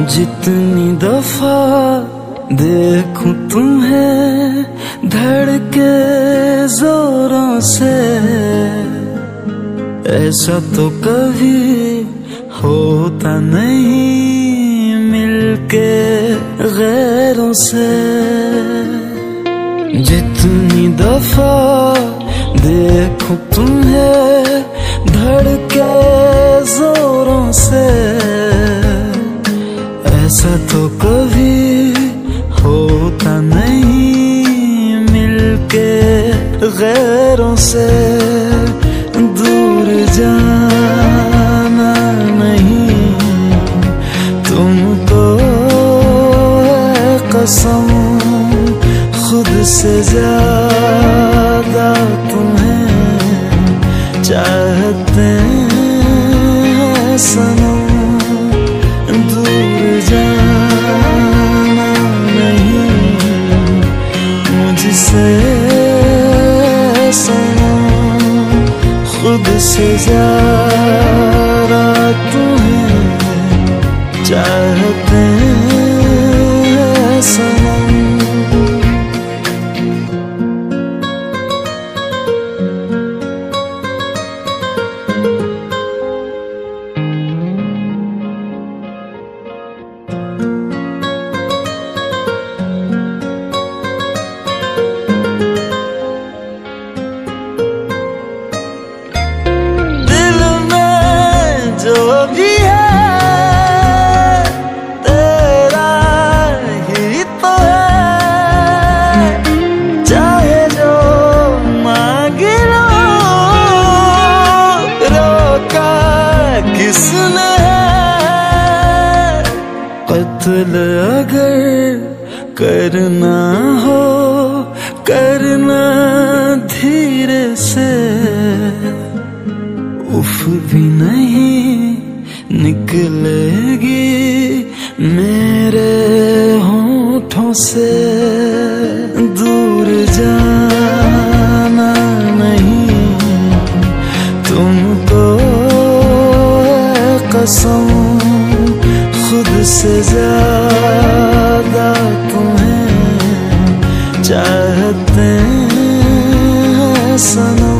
जितनी दफा देखूं तुम्हें धड़के जोरों से, ऐसा तो कभी होता नहीं मिलके गैरों से। जितनी दफा देखूं तुम्हें धड़के जोरों से, ऐसा तो कभी होता नहीं मिलके गैरों से। दूर जाना नहीं तुमको है कसम, खुद से ज्यादा तुम्हें चाहते हैं सनम। दूर जाना नहीं मुझसे सनम, खुद से ज्यादा तुम्हें चाहते हैं सनम। कत्ल अगर करना हो करना धीरे से, उफ भी नहीं निकलेगी मेरे होठों से। दूर जाना नहीं तुमको है कसम, खुद से ज्यादा तुम्हें चाहते हैं सनम।